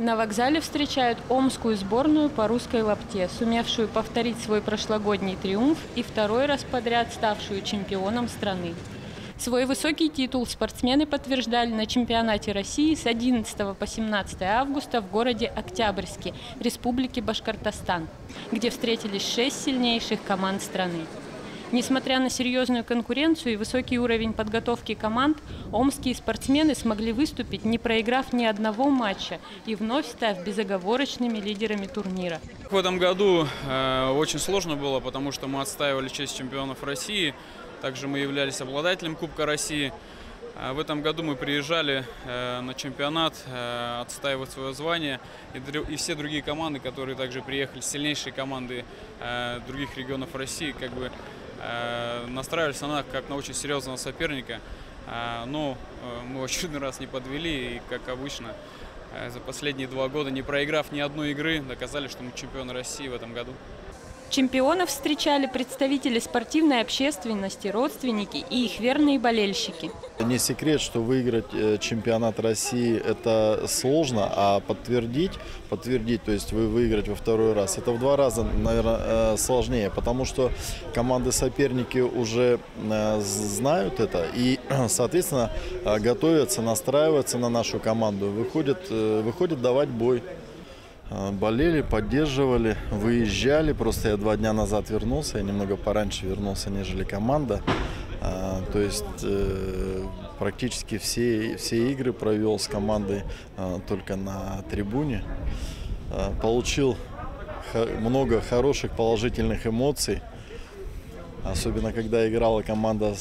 На вокзале встречают омскую сборную по русской лапте, сумевшую повторить свой прошлогодний триумф и второй раз подряд ставшую чемпионом страны. Свой высокий титул спортсмены подтверждали на чемпионате России с 11 по 17 августа в городе Октябрьске, Республики Башкортостан, где встретились 6 сильнейших команд страны. Несмотря на серьезную конкуренцию и высокий уровень подготовки команд, омские спортсмены смогли выступить, не проиграв ни одного матча и вновь став безоговорочными лидерами турнира. В этом году очень сложно было, потому что мы отстаивали честь чемпионов России. Также мы являлись обладателем Кубка России. В этом году мы приезжали на чемпионат отстаивать свое звание. И все другие команды, которые также приехали, сильнейшие команды других регионов России, настраивались на нас как на очень серьезного соперника. Но мы в очередной раз не подвели и, как обычно, за последние 2 года, не проиграв ни одной игры, доказали, что мы чемпионы России в этом году. Чемпионов встречали представители спортивной общественности, родственники и их верные болельщики. Не секрет, что выиграть чемпионат России это сложно, а подтвердить, то есть выиграть во второй раз, это в 2 раза, наверное, сложнее, потому что команды-соперники уже знают это и, соответственно, готовятся, настраиваются на нашу команду, выходят давать бой. Болели, поддерживали, выезжали. Просто я 2 дня назад вернулся, я немного пораньше вернулся, нежели команда. То есть практически все игры провел с командой только на трибуне. Получил много хороших положительных эмоций. Особенно когда играла команда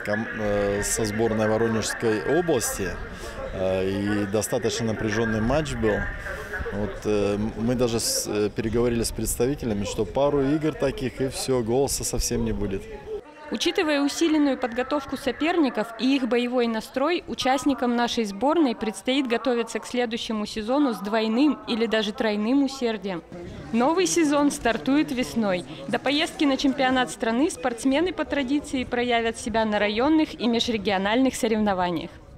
со сборной Воронежской области. И достаточно напряженный матч был. Мы даже переговорили с представителями, что пару игр таких и все, голоса совсем не будет. Учитывая усиленную подготовку соперников и их боевой настрой, участникам нашей сборной предстоит готовиться к следующему сезону с двойным или даже тройным усердием. Новый сезон стартует весной. До поездки на чемпионат страны спортсмены по традиции проявят себя на районных и межрегиональных соревнованиях.